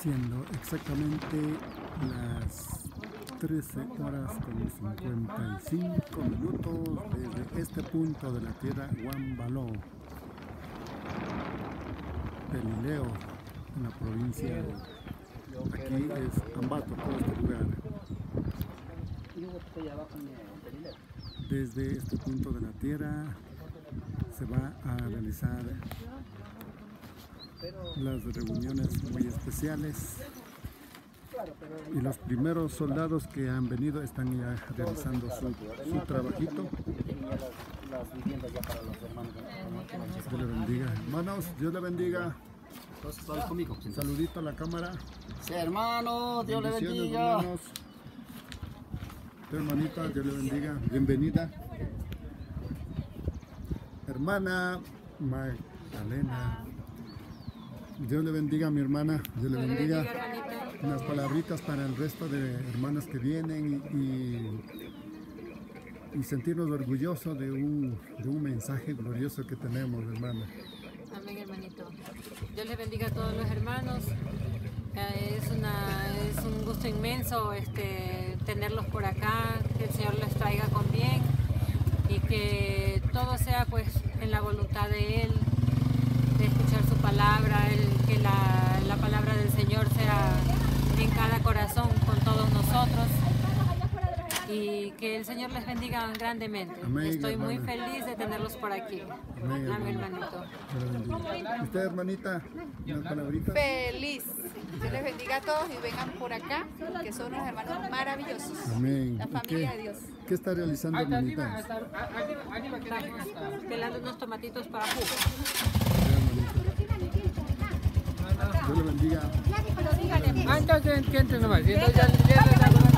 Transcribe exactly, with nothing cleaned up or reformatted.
Siendo exactamente las trece horas con cincuenta y cinco minutos desde este punto de la tierra Huambaló, Pelileo, en la provincia de, aquí es Ambato, todo este lugar. Desde este punto de la tierra se va a realizar las reuniones muy especiales y los primeros soldados que han venido están ya realizando su, su trabajito. Dios le bendiga, hermanos, Dios le bendiga. Un saludito a la cámara. Sí, hermano, Dios le bendiga. Hermanos. Tu hermanita, Dios le bendiga. Bienvenida. Hermana Magdalena. Dios le bendiga a mi hermana. Dios le bendiga. Unas palabritas para el resto de hermanas que vienen y, y sentirnos orgullosos de un, de un mensaje glorioso que tenemos, hermana. Amén, hermanito. Dios les bendiga a todos los hermanos. Eh, es, una, es un gusto inmenso este, tenerlos por acá, que el Señor les traiga con bien y que todo sea pues en la voluntad de Él, de escuchar su palabra, el, que la, la palabra del Señor sea en cada corazón con todos nosotros. Y que el Señor les bendiga grandemente. Amén, Estoy hermana. muy feliz de tenerlos por aquí. Amén, Amén, hermana. hermanito. ¿Usted, hermanita, unas palabritas? Feliz. Dios les bendiga a todos y vengan por acá, que son unos hermanos maravillosos. Amén. La ¿Y qué, qué, de Dios. ¿Qué está realizando, hermanita? Estamos pelando unos tomatitos para jugo. Dios le bendiga. Antes que entre nomás, si no ya, ya, ya, ya,